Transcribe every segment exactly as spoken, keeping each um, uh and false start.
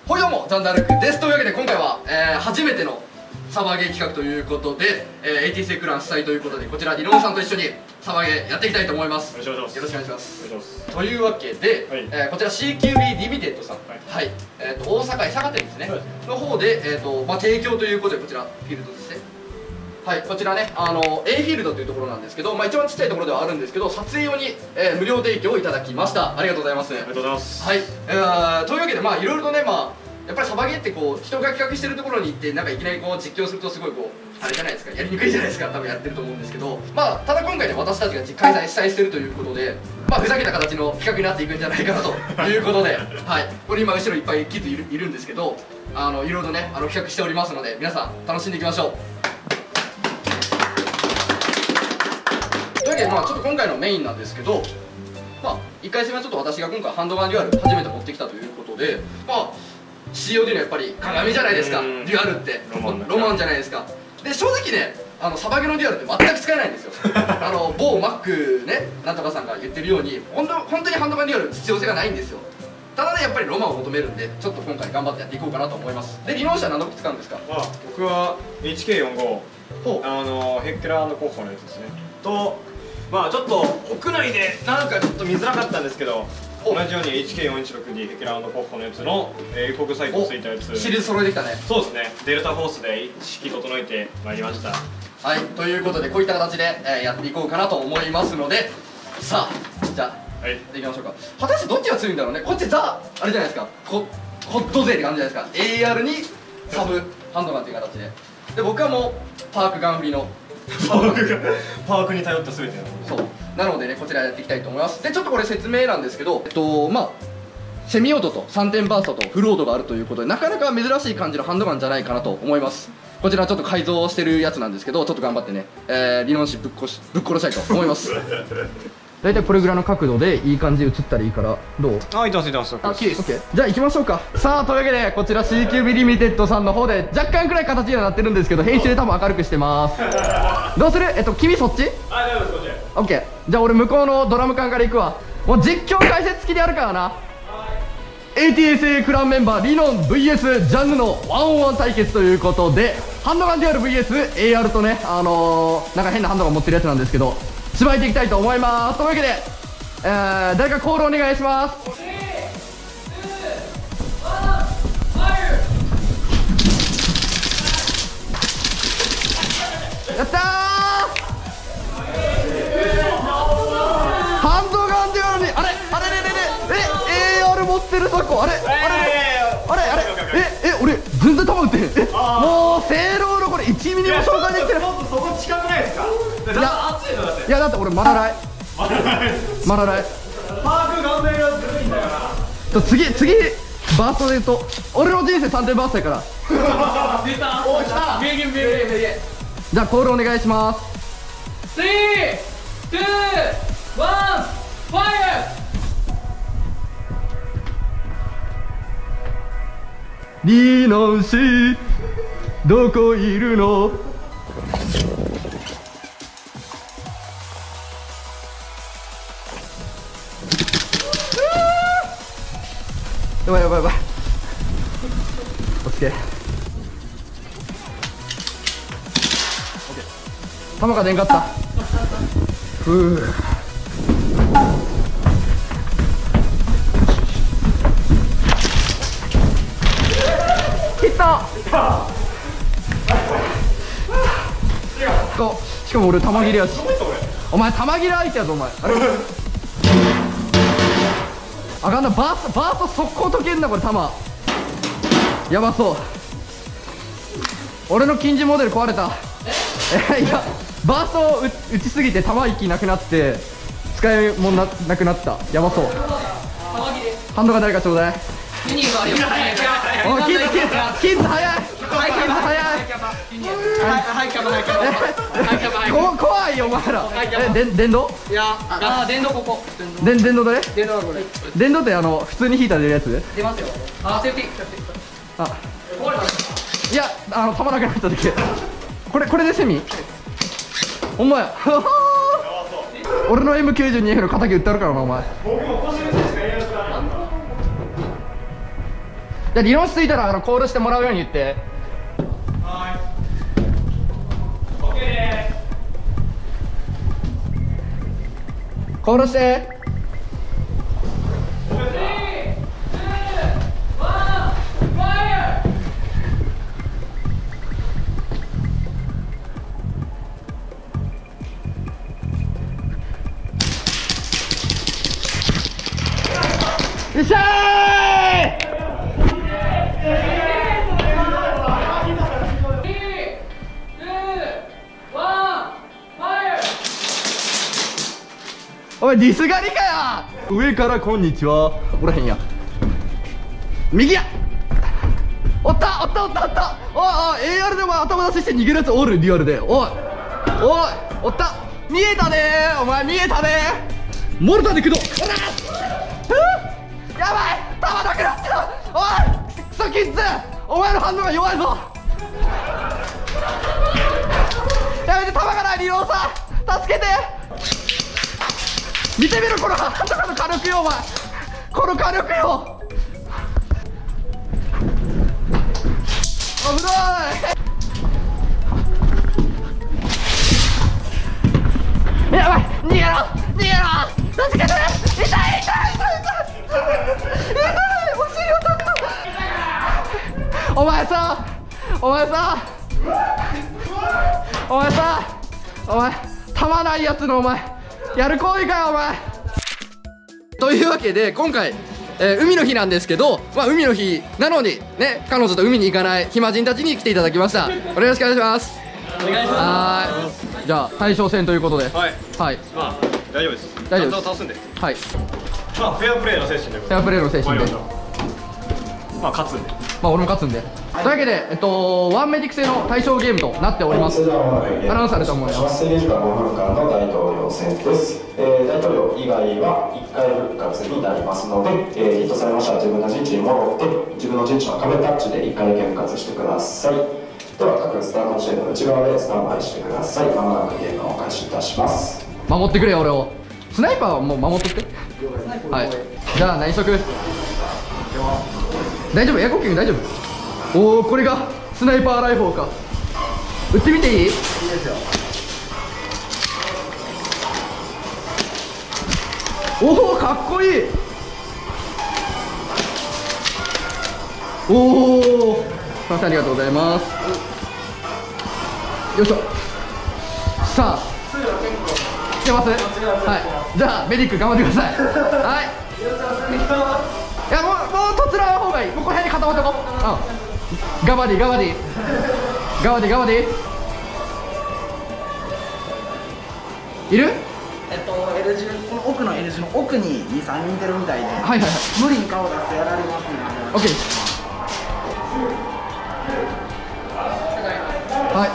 ほいどうも、ジャンダルクです。というわけで今回は、えー、初めてのサバゲー企画ということで、えー、エーティーシー クラン主催ということで、こちらリノンさんと一緒にサバゲーやっていきたいと思います。よろしくお願いします。というわけで、はい、えー、こちら シーキュービー リミテッドさん、はい、はい、えー、と大阪伊坂店ですね、はい、の方で、えーとまあ、提供ということで、こちらフィールドですね。はい、こちらね、あの A フィールドというところなんですけど、まあ、一番ちっちゃいところではあるんですけど、撮影用に、えー、無料提供をいただきました。ありがとうございます。ありがとうございます。はい、えー、というわけで、まあいろいろとね、まあやっぱりサバゲーってこう人が企画してるところに行ってなんかいきなりこう実況するとすごいこうあれじゃないですか、やりにくいじゃないですか、多分やってると思うんですけど、まあただ今回ね、私たちが開催主催してるということで、まあふざけた形の企画になっていくんじゃないかなということで、はい、これ今後ろいっぱいキッズいるいるんですけど、あのいろいろとね、あの企画しておりますので、皆さん楽しんでいきましょう。というわけで、まあちょっと今回のメインなんですけど、まあいっかい戦はちょっと私が今回ハンドガンデュアル初めて持ってきたということで、まあ シーオーディー のやっぱり鏡じゃないですか、デュアルってロマン、ロマンじゃないですか。で正直ね、あのサバゲのデュアルって全く使えないんですよあの某マックね、なんとかさんが言ってるように、本当本当にハンドガンデュアル必要性がないんですよ。ただね、やっぱりロマンを求めるんで、ちょっと今回頑張ってやっていこうかなと思います。でリノン車何の使うんですか？ あ、僕は エイチケーよんじゅうご、あのヘッケラーの候補のやつですね。とまあちょっと屋内でなんかちょっと見づらかったんですけど、同じように エイチケーよんいちろくディー ヘケラーの候補のやつの英国サイトついたやつ、 シリーズ揃えてきたね。そうですね、 デルタフォースで式整えてまいりました。 はい、ということでこういった形で、えー、やっていこうかなと思いますので、さあじゃあ、はい、いきましょうか。果たしてどっちが強いんだろうね。こっちザあれじゃないですか、ココッド勢って感じじゃないですか。 エーアール にサブハンドガンっていう形で、で僕はもうパークガン振りのパークがパークに頼った全てのそうなのでね、こちらやっていきたいと思います。でちょっとこれ説明なんですけど、えっとまあセミオートとさんてんバーストとフルオートがあるということで、なかなか珍しい感じのハンドガンじゃないかなと思います。こちらちょっと改造してるやつなんですけど、ちょっと頑張ってね、えー、リノン紙ぶっこしぶっ殺したいと思います大体これぐらいの角度でいい感じで映ったらいいから、どう？ あ、いってますいってます。 あ、キーです。オッケー。じゃあ行きましょうか。さあというわけで、こちら シーキュービー リミテッドさんの方で若干くらい形にはなってるんですけど、編集で多分明るくしてますどうする？えっと君そっち？ あ、大丈夫です、こっち。 オッケー。じゃあ俺向こうのドラム缶から行くわ。もう実況解説付きでやるからな。 エーティーエスエー クランメンバーリノン ブイエス ジャングのワンオンワン対決ということで、ハンドガンデュアル ブイエス エーアール とね、あのー、なんか変なハンドガン持ってるやつなんですけど、芝居ていきたいと思います。というわけで、えー、誰かコールお願いします。やったー！ハンドガンデュアルにあれあれれれれえ エーアール 持ってるそこ、あれあれあれあれええ俺全然弾撃ってへん。えもう性能のこれいちミリも紹介できてる。 ちょっとそこ近くないですか？いや熱いのだって。 いやだって俺マラライマラライパーク頑張りはずるいんだから。 次次バーストで言うと俺の人生さんてんバーストやから出た。お、来た。名言名言名言。 じゃあコールお願いします。 スリー、ツー、ワン、ファイア。リノン氏どこいるの？やばいやばいやばい。オッケー。弾が出んかった。ふう。ヒット。しかも俺弾切れやし。お前弾切れ相手やぞお前。あれあかんな、バーストバースト速攻解けんなこれ弾。やばそう。俺の近似モデル壊れた。えいやバーストを打ちすぎて弾一気なくなって使えるもんななくなった。やばそう。ハンドが誰かちょうだい。おいキッズキッズ早い。はいキッズ早い。 はいキャバはいキャバはいキャバはいこ怖いよお前ら。えで電動？ いやあ電動ここ。 で電動どれ？ 電動はこれ。 電動ってあの普通に引いたら出るやつ？ 出ますよ。あセーフティー。 あいやあの弾なくなった時。これこれでセミ？ほんまや。俺の エムきゅうじゅうにエフ の敵撃ってあるからなお前。 じゃあ理論室着いたらあのコールしてもらうように言って。 はい、 OK です。 コールして。いっしゃーい。おいディス狩りかや。上からこんにちは。おらへんや。右や。おったおったおったおった。おいおい エーアール でお前頭出しして逃げるやつおる。リアルで。おいおいおった。見えたねー。お前見えたねー。モルターで駆動。おらやばい、弾なくなった。おいクソキッズ、お前の反応が弱いぞ。やめて、弾がない。リローさん助けて。見てみろこのハンドガンの火力よ。お前この火力よ。危ない。やばい、逃げろ逃げろ。助けて。痛い痛い痛い痛い痛い。お尻をたった。お前さお前さお前さお前弾ないやつのお前やる行為かよお前。というわけで今回、えー、海の日なんですけど、まあ、海の日なのにね、彼女と海に行かない暇人たちに来ていただきました。およろしくお願いします。 お願いします。 はい、じゃあ対象戦ということで。 はいはい、 まあ大丈夫です。 大丈夫です。 倒すんで。 はい、 まあフェアプレーの精神で。フェアプレーの精神で。 まあ勝つんで。 まあ俺も勝つんで。というわけで、えっと、ワンメディック制の対象ゲームとなっております。アナウンサーでと思います。 制限時間ごふんかんの大統領選です。えー、大統領以外はいっかい復活になりますので、えー、ヒットされましたら自分の陣地に戻って自分の陣地の壁タッチでいっかいだけ復活してください。では各スタート地点の内側でスタンバイしてください。まもなくゲームを開始いたします。 守ってくれよ俺を。スナイパーはもう守っとって。はい、じゃあ内職大丈夫、エアコッキング大丈夫。おお、これがスナイパーライフルか。撃ってみていい？いいですよ。おお、かっこいい。おお、すみません、ありがとうございます。よいしょ。さあ来てます。はい、じゃあメディック頑張ってください。はい、いやもうもうとつらん方がいい。もうこの辺に固まってこう。うん、ガバディガバディガバディガバディいる？ えっと L 字、この奥の L 字の奥にに、さんにんいてるみたいで、はいはいはい、 無理に顔出してやられますね。 オッケーです。はい、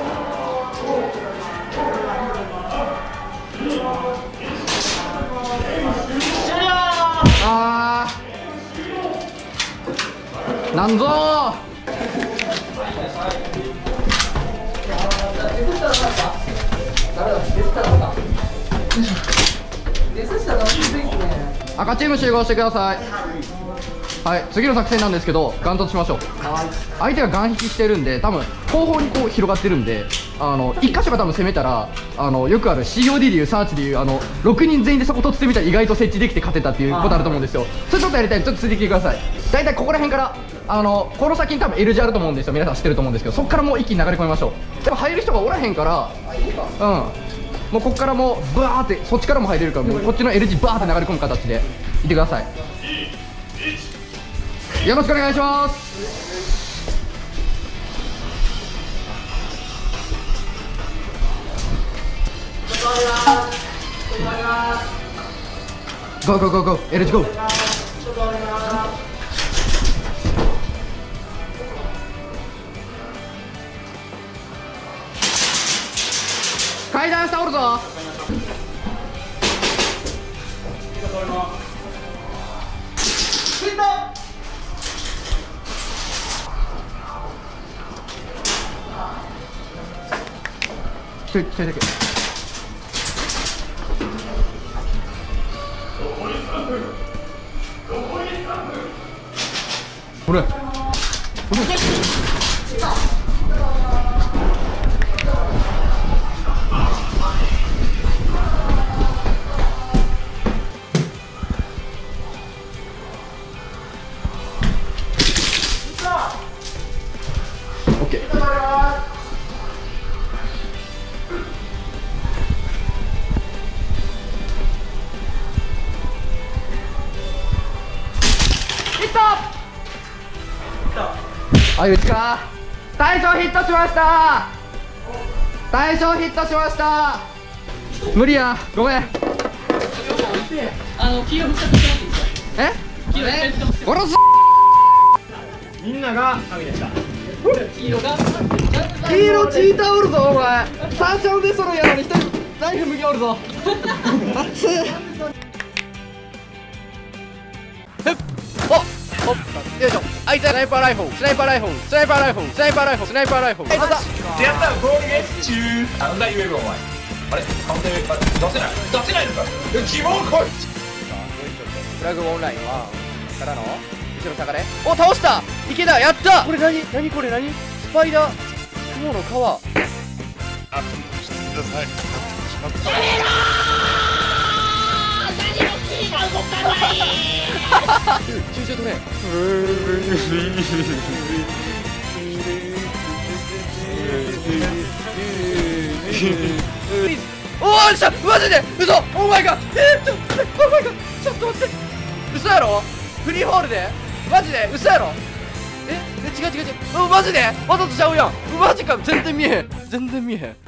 あーなんぞー。赤チーム集合してください。はい、次の作戦なんですけど、ガン突しましょう。相手がガン引きしてるんで、多分後方にこう広がってるんで、あのいっ箇所が多分攻めたら、あのよくある シーオーディー でいうサーチでいうあのろくにん全員でそこ突ってみたら意外と設置できて勝てたっていうことあると思うんですよ。それちょっとやりたいんで、ちょっとついてきてください。大体ここら辺からあのこの先に多分 L 字あると思うんですよ。皆さん知ってると思うんですけど、そこからもう一気に流れ込みましょう。でも入る人がおらへんから、うん、もうここからもうバーってそっちからも入れるから、もうこっちの L 字バーって流れ込む形でいてください。よろしくお願いします。ゴーゴーゴーゴー L 字ゴー。階段下おるぞ。一人一人だけ。 これオッケー。あ、うちか。大将ヒットしました。大将ヒットしました。無理や、ごめん。 あの黄色ぶつかってもらっていいですか。 え？ 黄色え殺す。 みんなが神でした。 黄色が黄色チーターおるぞお前。三者でそろやのに一人ナイフ向きおるぞ。熱っ。お、よいしょ。あいつはスナイパーライフル、スナイパーライフル、スナイパーライフル、スナイパーライフル、スナイパーライフル。はい、また。 やったゴールゲッチュー。なんだ言えるお前。あれカウンター出せない出せないのか。希望来い。 フラグオンラインはからの後ろ下がれ。お、倒した。池田やった。これ何何これ何？スパイダー雲の皮。あ、してください。集中取れ。おーっしゃ、マジで嘘。オーマイガー。えー、ちょっとオーマイガー、ちょっと待って。嘘やろ。フリーホールでマジで嘘やろ。ええ、違う違う違う。マジでわざとちゃうやん。マジか。全然見えへん、全然見えへん。